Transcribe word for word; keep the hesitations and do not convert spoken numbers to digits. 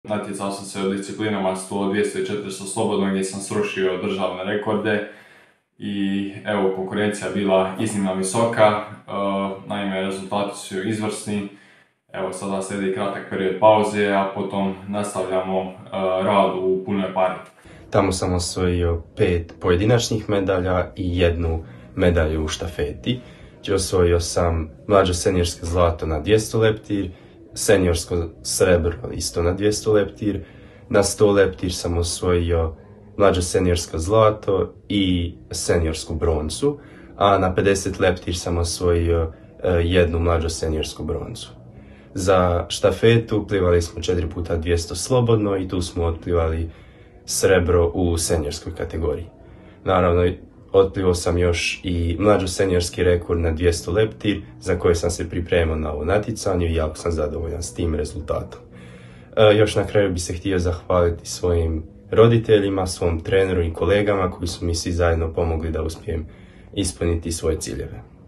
Natjecao sam se u disciplinama sto, dvjesto i četiristo slobodno gdje sam srušio državne rekorde i evo, konkurencija je bila iznimno visoka, naime rezultati su izvrsni. Evo, sada slijedi kratak period pauze, a potom nastavljamo rad u punoj pari. Tamo sam osvojio pet pojedinačnih medalja i jednu medalju u štafeti. Osvojio sam mlađo seniorsko zlato na dvjesto leptir, seniorsko srebro isto na dvjesto leptir, na sto leptir sam osvojio mlađo seniorsko zlato i seniorsku broncu, a na pedeset leptir sam osvojio jednu mlađo seniorsku broncu. Za štafetu plivali smo četiri puta dvjesto slobodno i tu smo otplivali srebro u seniorskoj kategoriji. Naravno, otplivao sam još i mlađo seniorski rekord na dvjesto leptir, za koje sam se pripremao na ovo natjecanje i jako sam zadovoljan s tim rezultatom. E, još na kraju bi se htio zahvaliti svojim roditeljima, svom treneru i kolegama koji su mi svi zajedno pomogli da uspijem ispuniti svoje ciljeve.